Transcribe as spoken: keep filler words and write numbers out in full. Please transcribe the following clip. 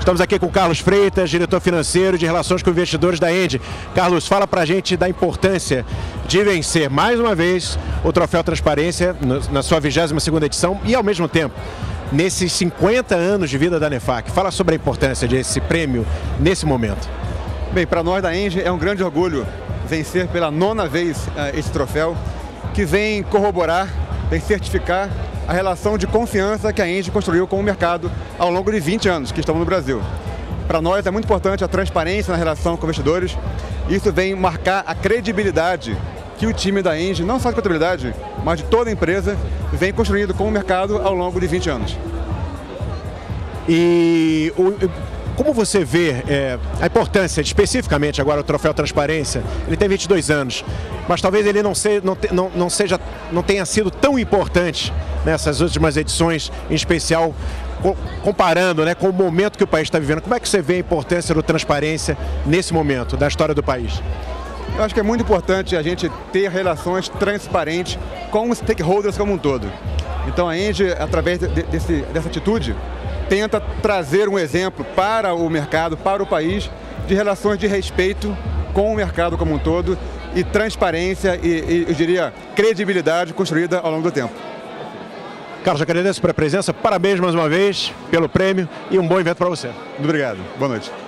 Estamos aqui com o Carlos Freitas, diretor financeiro de Relações com Investidores da Engie. Carlos, fala pra gente da importância de vencer mais uma vez o Troféu Transparência na sua vigésima segunda edição e, ao mesmo tempo, nesses cinquenta anos de vida da Nefac. Fala sobre a importância desse prêmio nesse momento. Bem, para nós da Engie é um grande orgulho vencer pela nona vez uh, esse troféu, que vem corroborar, vem certificar a relação de confiança que a Engie construiu com o mercado ao longo de vinte anos que estamos no Brasil. Para nós é muito importante a transparência na relação com investidores. Isso vem marcar a credibilidade que o time da Engie, não só de contabilidade, mas de toda a empresa, vem construindo com o mercado ao longo de vinte anos. E o, como você vê é, a importância, especificamente agora o Troféu Transparência? Ele tem vinte e dois anos, mas talvez ele não, se, não, te, não, não, seja, não tenha sido tão importante nessas últimas edições, em especial comparando, né, com o momento que o país está vivendo. Como é que você vê a importância do Transparência nesse momento da história do país? Eu acho que é muito importante a gente ter relações transparentes com os stakeholders como um todo. Então a Engie, através de, desse, dessa atitude, tenta trazer um exemplo para o mercado, para o país, de relações de respeito com o mercado como um todo e transparência e, e eu diria, credibilidade construída ao longo do tempo. Carlos, agradeço pela presença, parabéns mais uma vez pelo prêmio e um bom evento para você. Muito obrigado, boa noite.